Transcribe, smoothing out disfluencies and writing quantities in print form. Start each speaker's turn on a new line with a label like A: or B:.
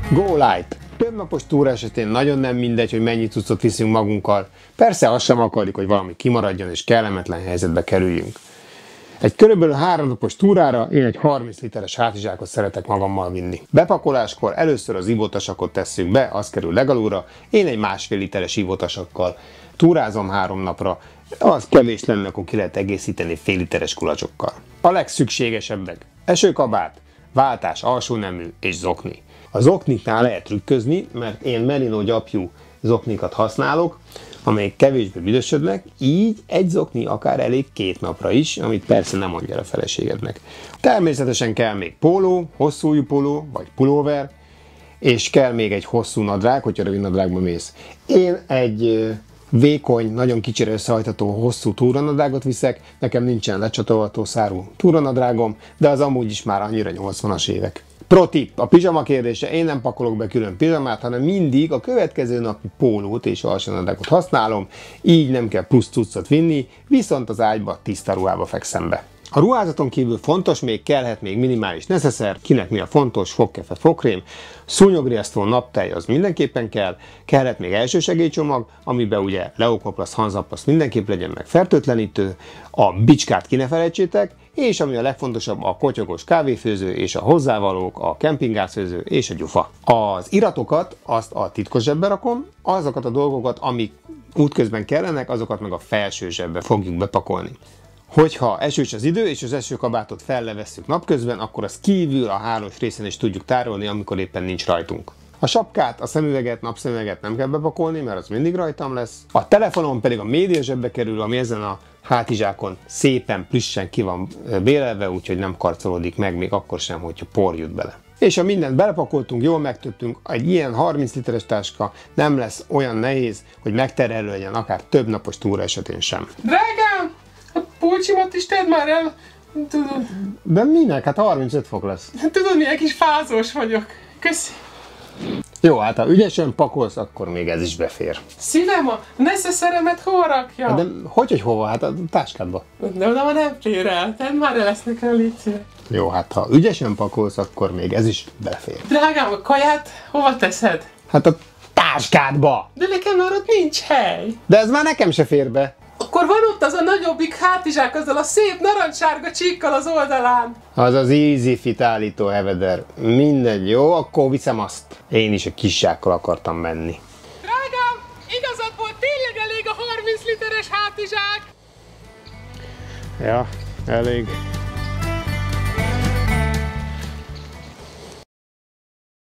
A: Go light! Több napos túra esetén nagyon nem mindegy, hogy mennyi cuccot viszünk magunkkal. Persze azt sem akarjuk, hogy valami kimaradjon és kellemetlen helyzetbe kerüljünk. Egy körülbelül 3 napos túrára én egy 30 literes hátizsákot szeretek magammal vinni. Bepakoláskor először az ivótasakot tesszük be, az kerül legalúra, én egy 1,5 literes ivótasakkal túrázom 3 napra, az kevés lenne, akkor ki lehet egészíteni fél literes kulacsokkal. A legszükségesebbek: esőkabát, váltás alsónemű és zokni. A zokniknál lehet trükközni, mert én merino gyapjú zoknikat használok, amelyek kevésbé büdösödnek, így egy zokni akár elég 2 napra is, amit persze nem mondja a feleségednek. Természetesen kell még póló, hosszújú póló vagy pulóver, és kell még egy hosszú nadrág, hogyha rövid nadrágba mész. Én egy vékony, nagyon kicsire összehajtható hosszú túranadrágot viszek, nekem nincsen lecsatolható szárú túranadrágom, de az amúgy is már annyira 80-as évek. Pro tip, a pizsama kérdése: én nem pakolok be külön pizsamát, hanem mindig a következő napi pólót és alsónadrágot használom, így nem kell plusz cuccot vinni, viszont az ágyba tiszta ruhába fekszem be. A ruházaton kívül fontos, még kellhet még minimális neszeszer, kinek mi a fontos, fogkefe, fogkrém, szúnyogriasztó, naptej, az mindenképpen kell, kellhet még elsősegélycsomag, amiben ugye leokoplasz, hanzaplasz mindenképp legyen, meg fertőtlenítő, a bicskát ki ne felejtsétek, és ami a legfontosabb, a kotyogos kávéfőző és a hozzávalók, a kempinggázfőző és a gyufa. Az iratokat azt a titkos zsebbe rakom, azokat a dolgokat, amik útközben kellenek, azokat meg a felső zsebbe fogjuk bepakolni. Hogyha esős az idő, és az esőkabátot fellevesszük napközben, akkor az kívül a hálós részen is tudjuk tárolni, amikor éppen nincs rajtunk. A sapkát, a szemüveget, napszemüveget nem kell bepakolni, mert az mindig rajtam lesz. A telefonom pedig a média zsebbe kerül, ami ezen a hátizsákon szépen plüssen ki van bélelve, úgyhogy nem karcolódik meg, még akkor sem, hogyha por jut bele. És ha mindent belepakoltunk, jól megtöttünk, egy ilyen 30 literes táska nem lesz olyan nehéz, hogy megterhelő legyen akár több napos túra esetén sem.
B: Drágám! A pulcsimat is tedd már el! Tudod.
A: De minek? Hát 35 fok lesz.
B: Tudod, milyen kis fázós vagyok. Köszi.
A: Jó, hát ha ügyesen pakolsz, akkor még ez is befér.
B: Szívem, a neszeszeremet hol rakja?
A: De hogy hova? Hát a táskádba.
B: De oda ma nem fér el. Tedd már el ezt nekem, légy szíves.
A: Jó, hát ha ügyesen pakolsz, akkor még ez is belefér.
B: Drágám, a kaját hova teszed?
A: Hát a táskádba!
B: De nekem már ott nincs hely.
A: De ez már nekem se fér be.
B: Akkor van ott az a nagyobbik hátizsák, azzal a szép narancssárga csíkkal az oldalán.
A: Az az Easy Fit állító heveder. Mindegy, jó? Akkor viszem azt. Én is a kis zsákkal akartam menni.
B: Drágám, igazad volt, tényleg elég a 30 literes hátizsák.
A: Ja, elég.